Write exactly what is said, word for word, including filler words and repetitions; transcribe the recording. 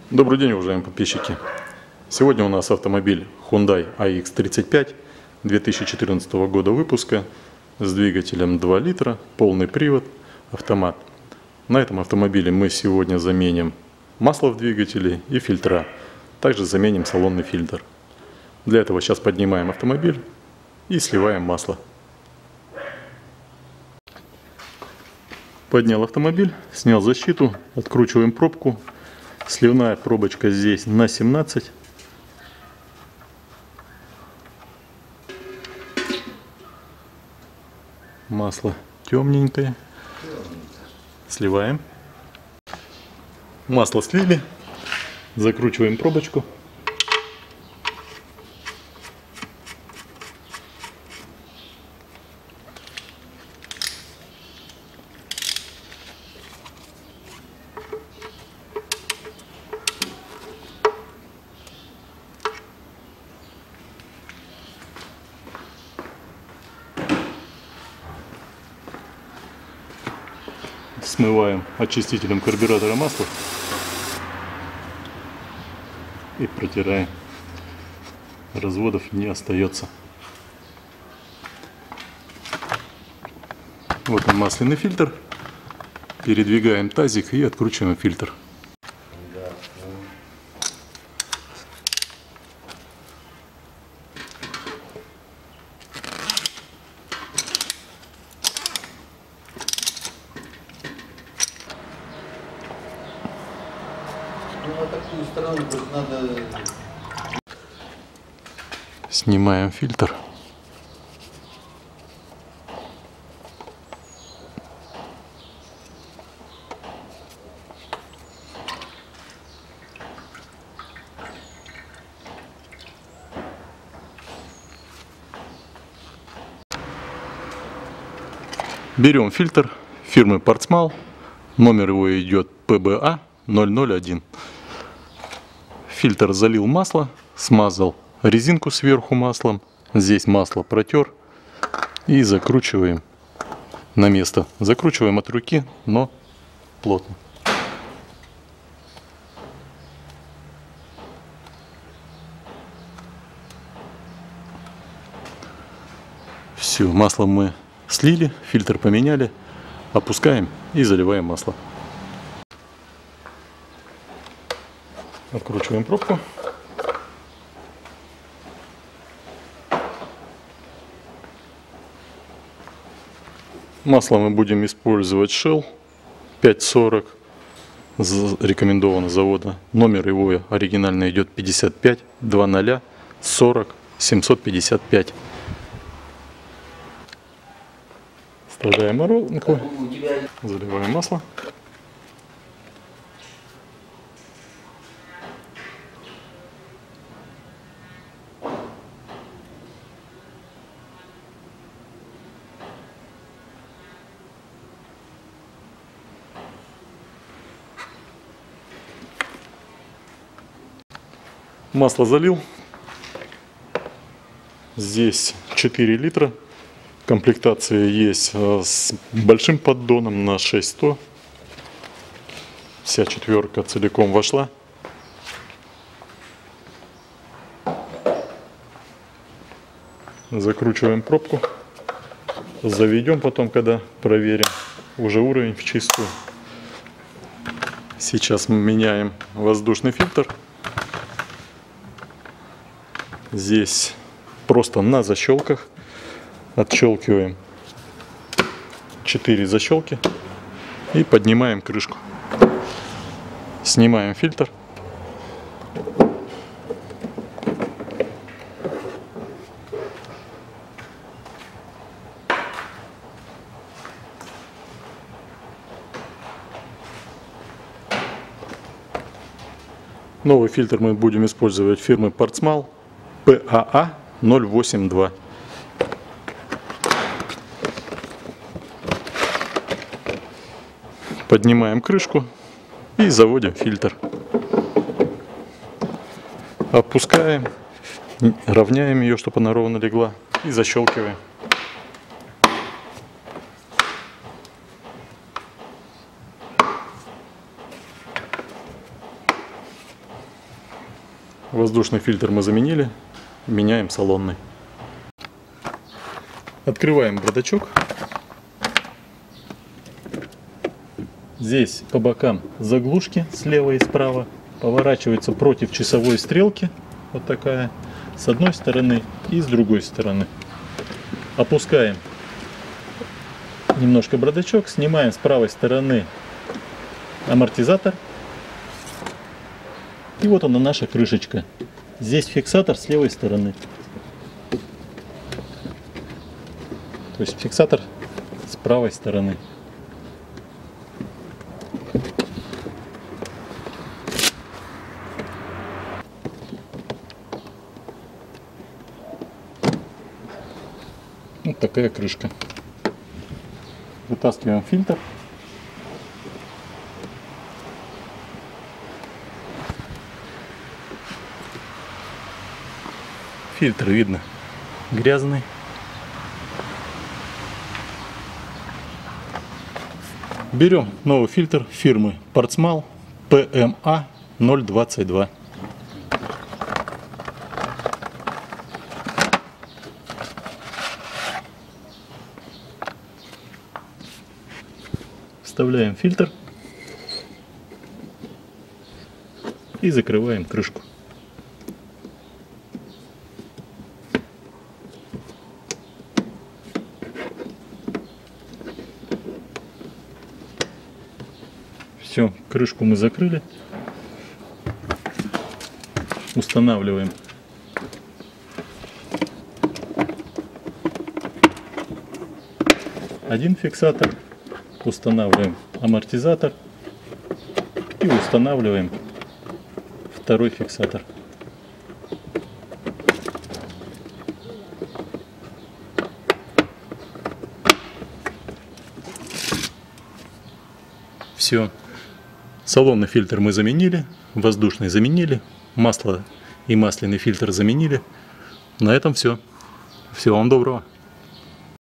Добрый день, уважаемые подписчики! Сегодня у нас автомобиль Hyundai ай икс тридцать пять две тысячи четырнадцатого года выпуска с двигателем два литра, полный привод, автомат. На этом автомобиле мы сегодня заменим масло в двигателе и фильтра. Также заменим салонный фильтр. Для этого сейчас поднимаем автомобиль и сливаем масло. Поднял автомобиль, снял защиту, откручиваем пробку. Сливная пробочка здесь на семнадцать. Масло темненькое. Сливаем. Масло слили. Закручиваем пробочку. Смываем очистителем карбюратора масла и протираем. Разводов не остается. Вот он, масляный фильтр. Передвигаем тазик и откручиваем фильтр. Ну, на такую сторону надо... Снимаем фильтр. Берем фильтр фирмы Portsmal. Номер его идет пэ бэ а ноль ноль один. Фильтр залил масло, смазал резинку сверху маслом. Здесь масло протер и закручиваем на место. Закручиваем от руки, но плотно. Все, масло мы слили, фильтр поменяли. Опускаем и заливаем масло. Откручиваем пробку. Масло мы будем использовать Shell пять сорок. Рекомендовано завода. Номер его оригинально идет пятьдесят пять двадцать сорок семьсот пятьдесят пять. Вставляем воронку. Заливаем масло. Масло залил. Здесь четыре литра. Комплектация есть с большим поддоном на шесть сто. Вся четверка целиком вошла. Закручиваем пробку. Заведем потом, когда проверим уже уровень в чистую. Сейчас мы меняем воздушный фильтр. Здесь просто на защелках отщелкиваем четыре защелки и поднимаем крышку. Снимаем фильтр. Новый фильтр мы будем использовать фирмы Portsmal пэ а а ноль восемь два. Поднимаем крышку и заводим фильтр. Опускаем, равняем ее, чтобы она ровно легла, и защелкиваем. Воздушный фильтр мы заменили, меняем салонный. Открываем бардачок. Здесь по бокам заглушки слева и справа. Поворачивается против часовой стрелки. Вот такая. С одной стороны и с другой стороны. Опускаем немножко бардачок. Снимаем с правой стороны амортизатор. И вот она, наша крышечка. Здесь фиксатор с левой стороны. То есть фиксатор с правой стороны. Вот такая крышка. Вытаскиваем фильтр. Фильтр видно грязный. Берем новый фильтр фирмы Portsmal пи эм а ноль двадцать два. Вставляем фильтр и закрываем крышку. Все, крышку мы закрыли. Устанавливаем один фиксатор, устанавливаем амортизатор и устанавливаем второй фиксатор. Все. Салонный фильтр мы заменили, воздушный заменили, масло и масляный фильтр заменили. На этом все. Всего вам доброго.